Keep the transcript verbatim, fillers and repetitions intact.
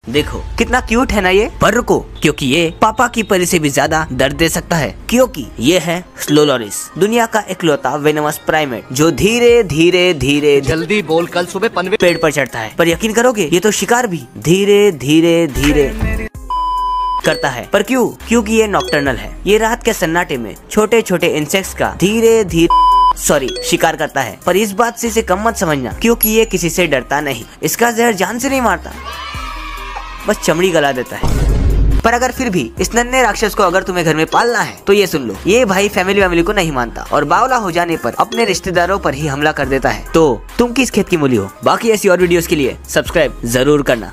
देखो कितना क्यूट है ना ये, पर रुको, क्योंकि ये पापा की परी से भी ज्यादा दर्द दे सकता है, क्योंकि ये है स्लोलोरिस, दुनिया का इकलौता वेनमस प्राइमेट जो धीरे धीरे धीरे जल्दी बोल, कल सुबह पनवे पेड़ पर चढ़ता है। पर यकीन करोगे, ये तो शिकार भी धीरे धीरे धीरे करता है। पर क्यों? क्योंकि ये नॉकटर्नल है। ये रात के सन्नाटे में छोटे छोटे इंसेक्ट्स का धीरे धीरे सॉरी शिकार करता है। पर इस बात से इसे कम मत समझना, क्योंकि ये किसी से डरता नहीं। इसका जहर जान से नहीं मारता, बस चमड़ी गला देता है। पर अगर फिर भी इस नन्हे राक्षस को अगर तुम्हें घर में पालना है तो ये सुन लो, ये भाई फैमिली वैमिली को नहीं मानता और बावला हो जाने पर अपने रिश्तेदारों पर ही हमला कर देता है। तो तुम किस खेत की मूली हो? बाकी ऐसी और वीडियोस के लिए सब्सक्राइब जरूर करना।